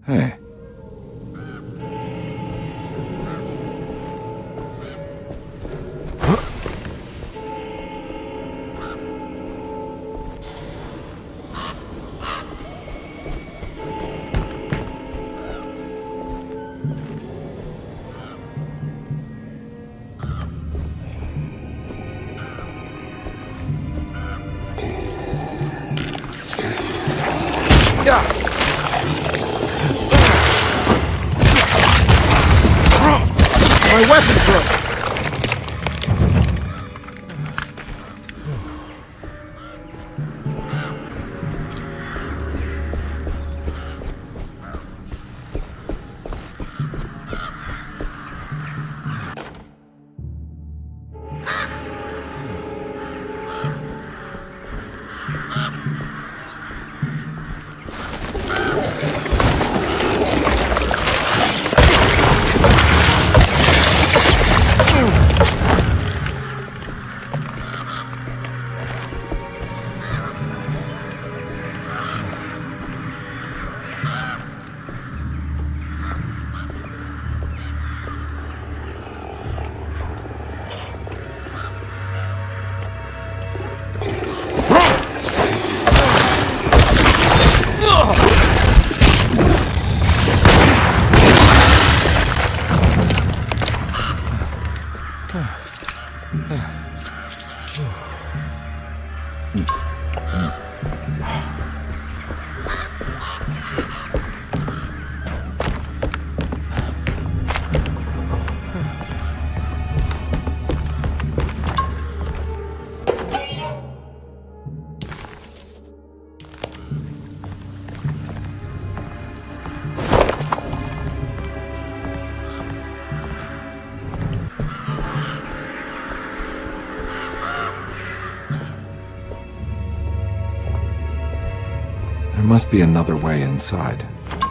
Hey. My weapon broke! There must be another way inside.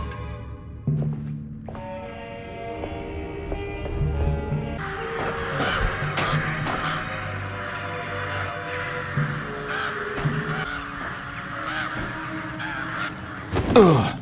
Ugh.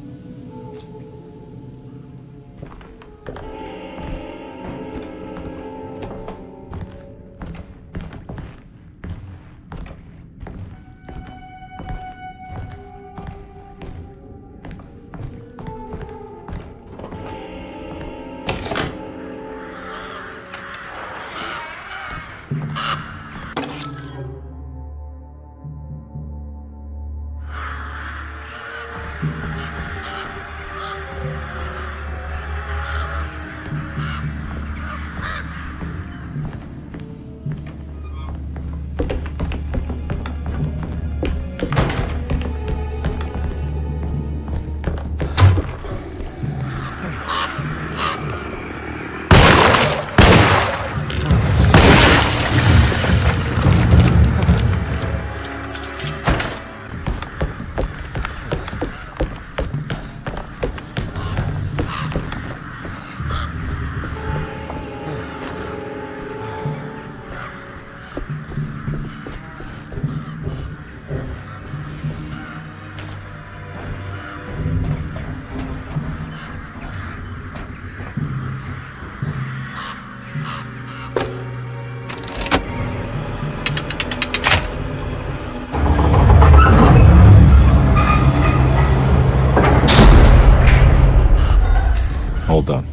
Hold on.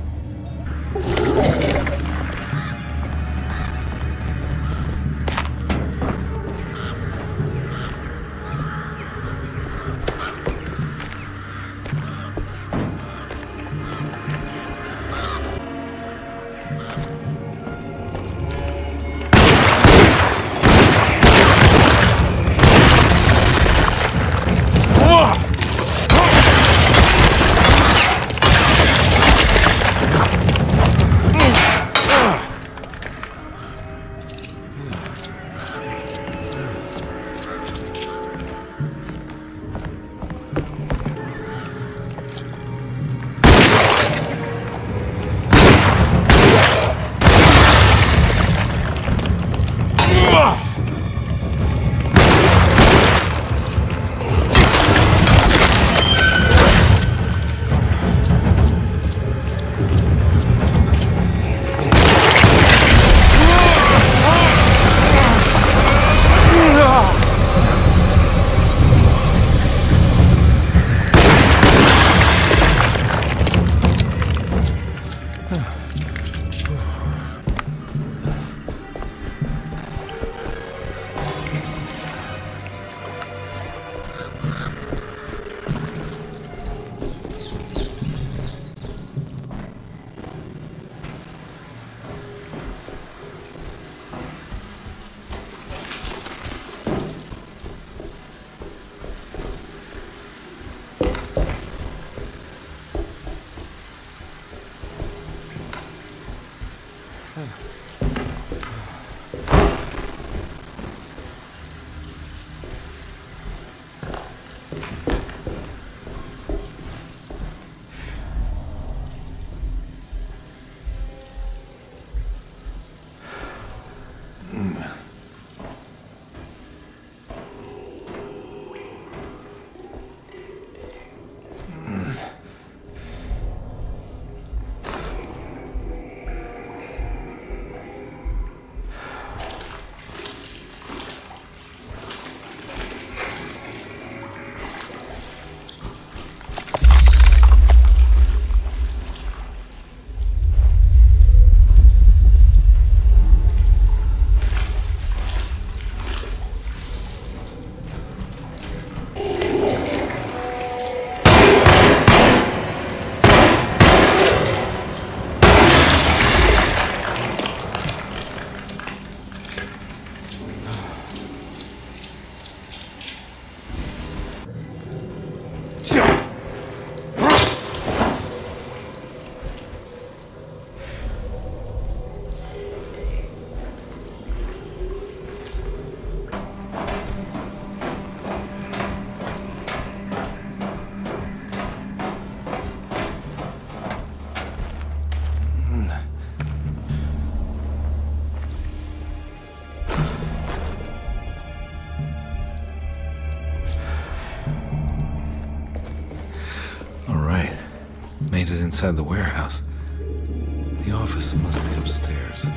made it inside the warehouse. The office must be upstairs.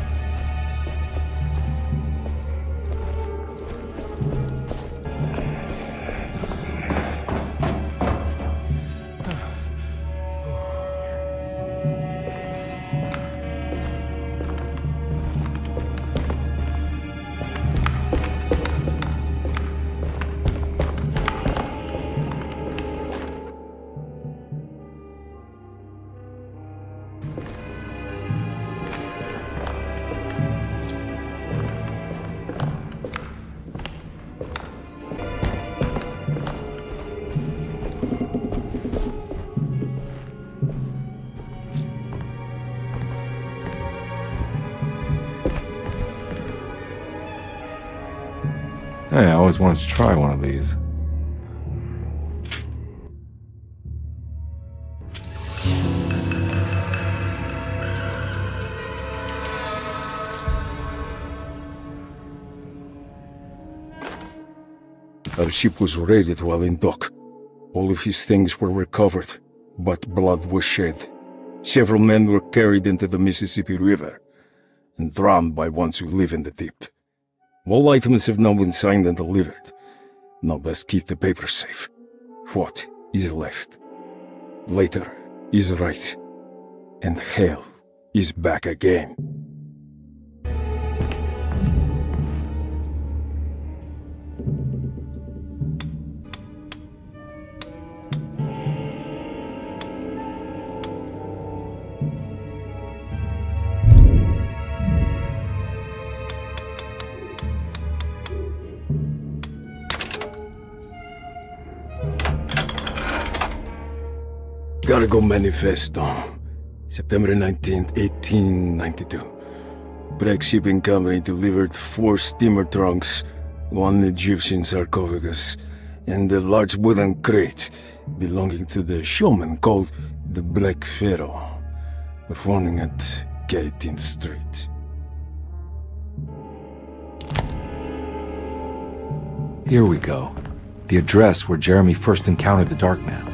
Hey, I always wanted to try one of these. Our ship was raided while in dock. All of his things were recovered, but blood was shed. Several men were carried into the Mississippi River and drowned by ones who live in the deep. All items have now been signed and delivered. Now best keep the papers safe. What is left? Later is right. And hell is back again. Cargo Manifesto, September 19th, 1892. Breck Shipping Company delivered 4 steamer trunks, 1 Egyptian sarcophagus, and a large wooden crate belonging to the showman called the Black Pharaoh, performing at 18th Street. Here we go. The address where Jeremy first encountered the Darkman.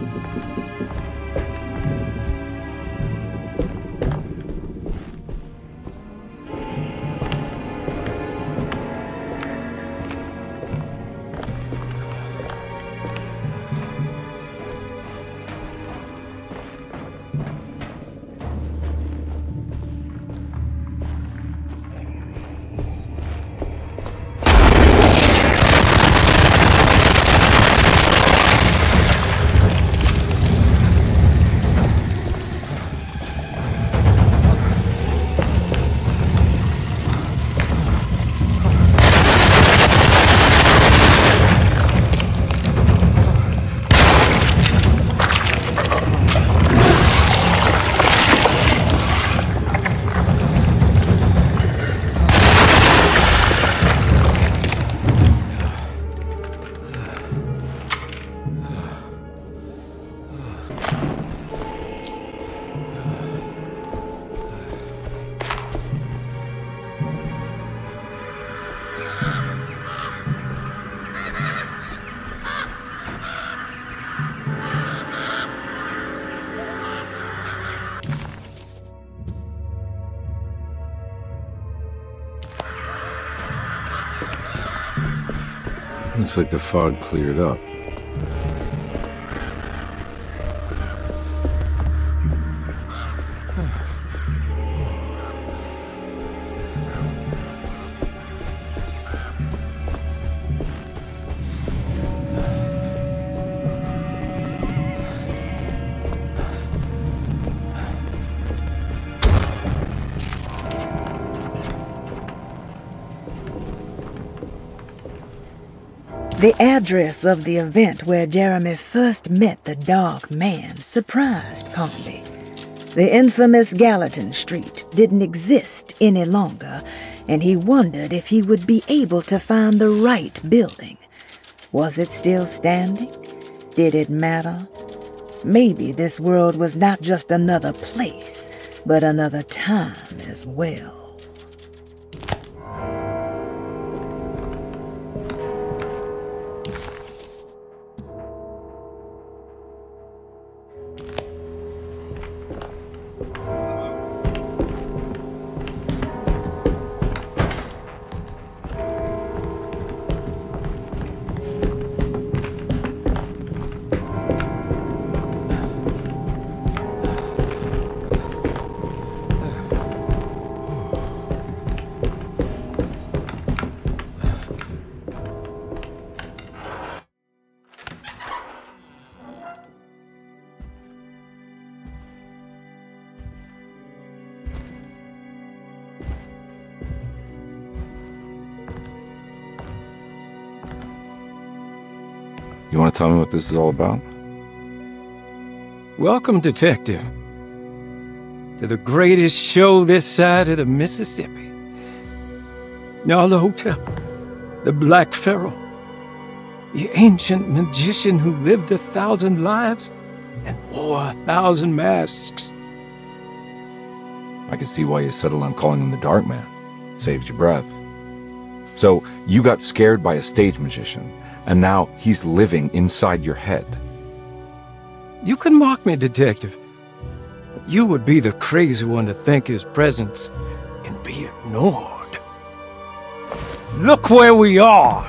Looks like the fog cleared up. The address of the event where Jeremy first met the Dark Man surprised Conley. The infamous Gallatin Street didn't exist any longer, and he wondered if he would be able to find the right building. Was it still standing? Did it matter? Maybe this world was not just another place, but another time as well. You want to tell me what this is all about? Welcome, Detective, to the greatest show this side of the Mississippi. Nyarlathotep, the Black Pharaoh, the ancient magician who lived 1,000 lives and wore 1,000 masks. I can see why you settled on calling him the Dark Man. Saves your breath. So, you got scared by a stage magician, and now he's living inside your head. You can mock me, Detective, but you would be the crazy one to think his presence can be ignored. Look where we are!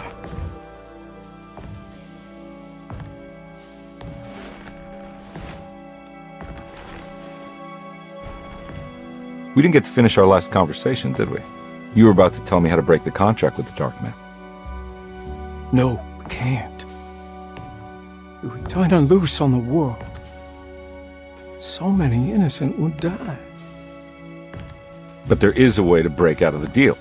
We didn't get to finish our last conversation, did we? You were about to tell me how to break the contract with the Dark Man. No, we can't. If we turn her loose on the world, so many innocent would die. But there is a way to break out of the deal.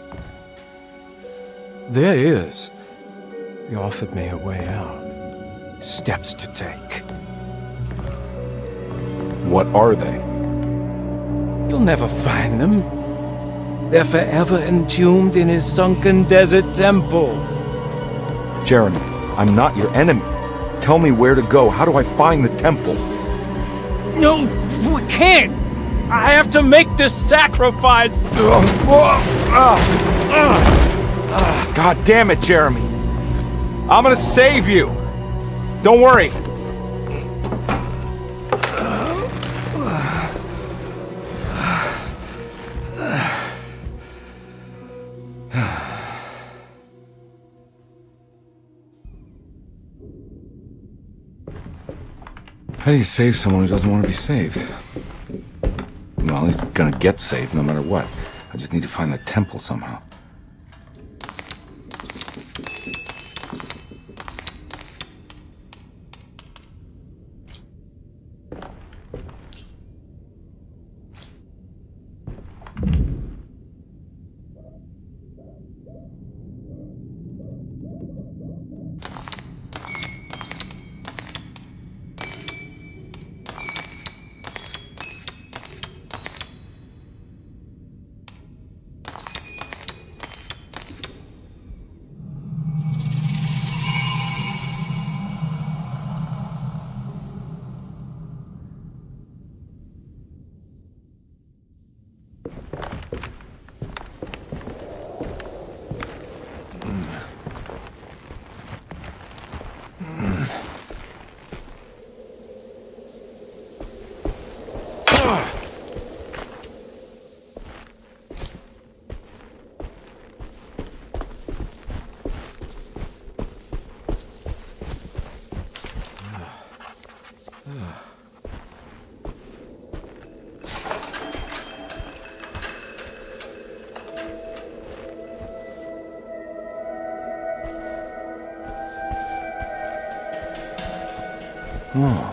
There is. He offered me a way out. Steps to take. What are they? You'll never find them. They're forever entombed in his sunken desert temple. Jeremy, I'm not your enemy. Tell me where to go. How do I find the temple? No, we can't! I have to make this sacrifice! God damn it, Jeremy. I'm gonna save you. Don't worry. How do you save someone who doesn't want to be saved? Well, he's gonna get saved no matter what. I just need to find the temple somehow. Oh.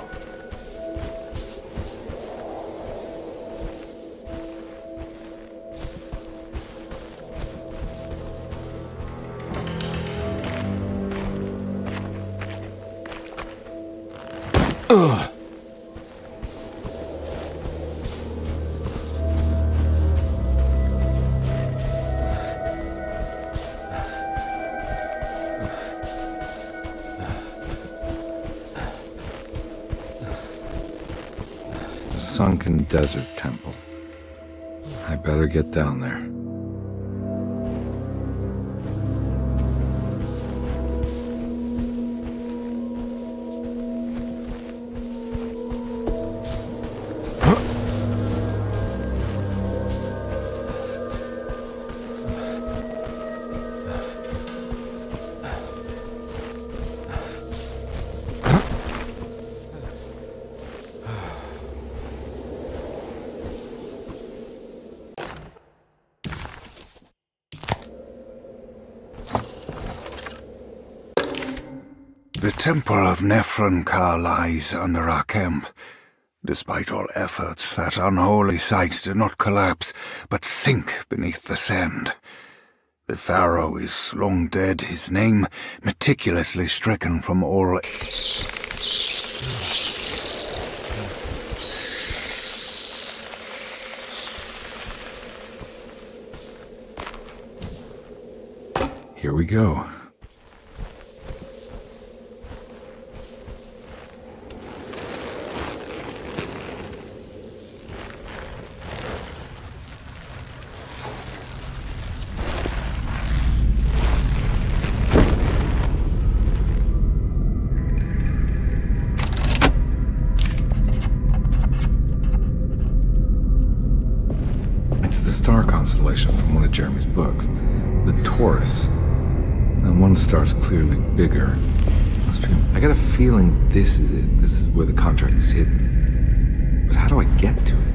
Ugh. Sunken Desert Temple. I better get down there. The Temple of Nephron-Ka lies under our camp. Despite all efforts, that unholy site did not collapse, but sink beneath the sand. The pharaoh is long dead, his name meticulously stricken from all... Here we go. It's the star constellation from one of Jeremy's books. The Taurus. And one star's clearly bigger. Must be... I got a feeling this is it. This is where the contract is hidden. But how do I get to it?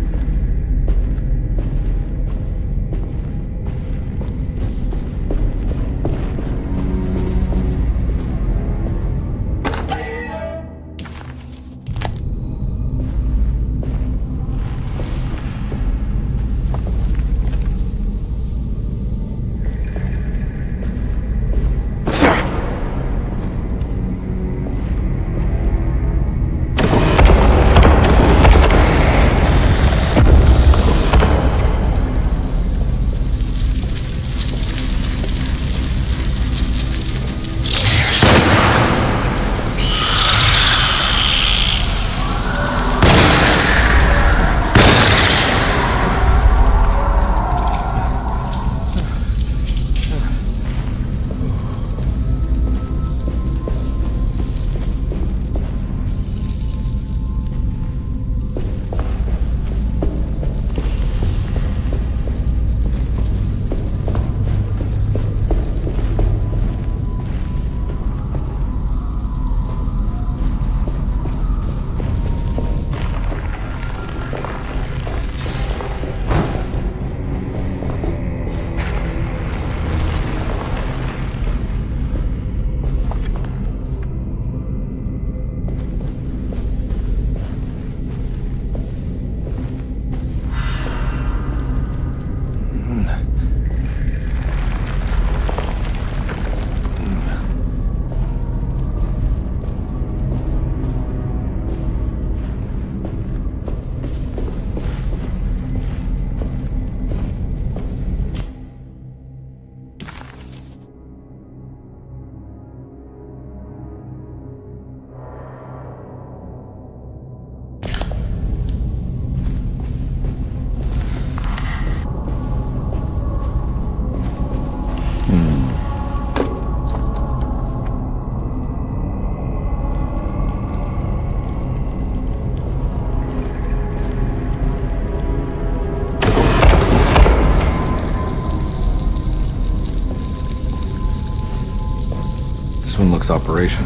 This one looks operational.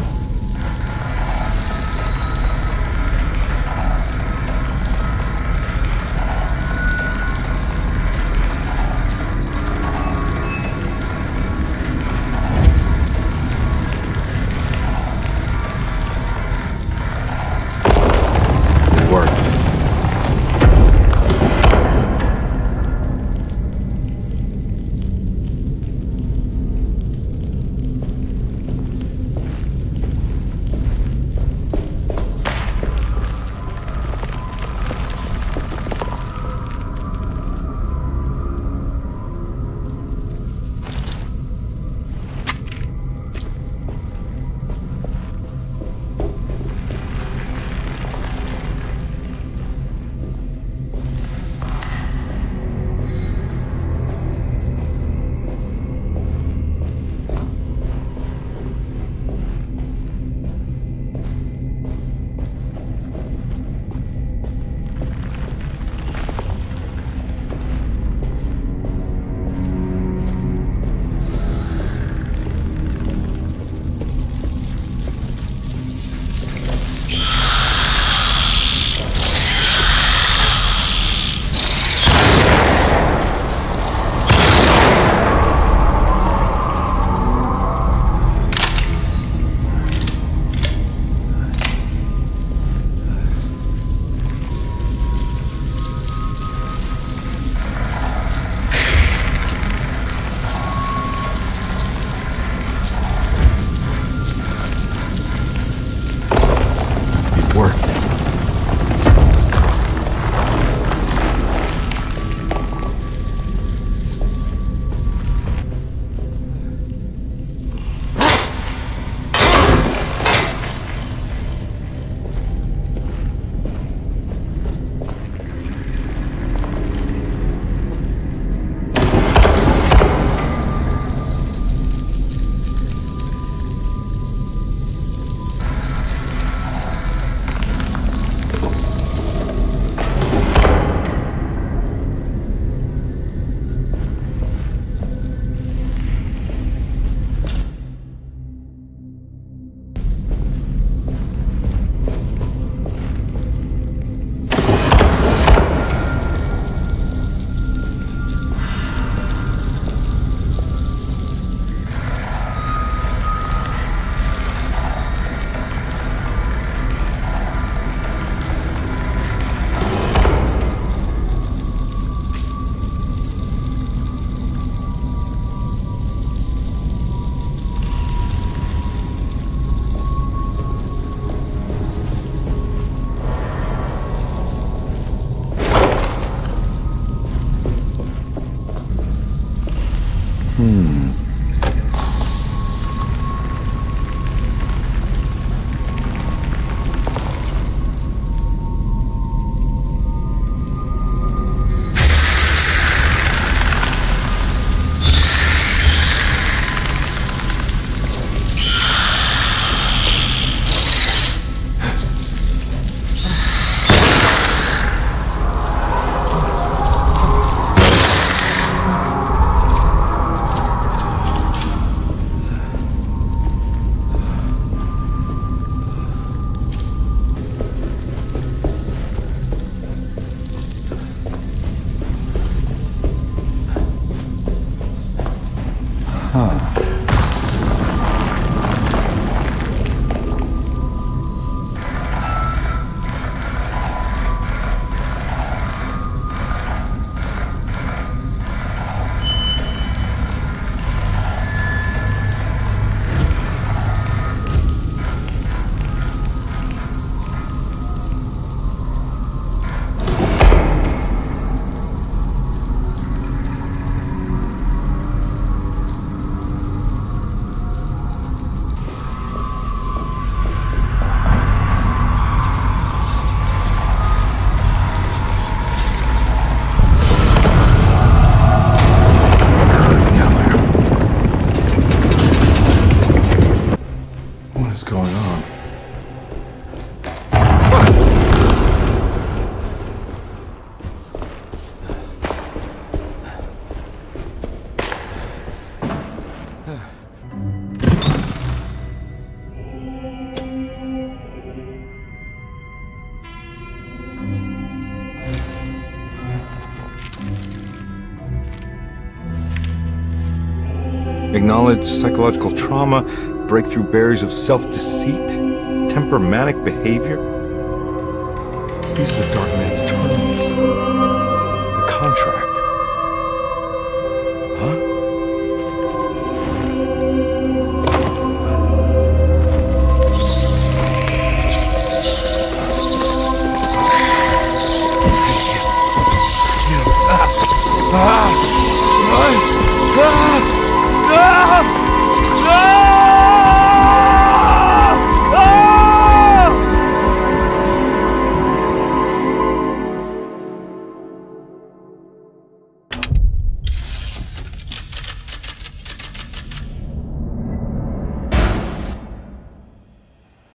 It worked. Acknowledge psychological trauma, break through barriers of self-deceit, temperamental behavior. These are the Dark Man's terms. The contract. Huh? Ah!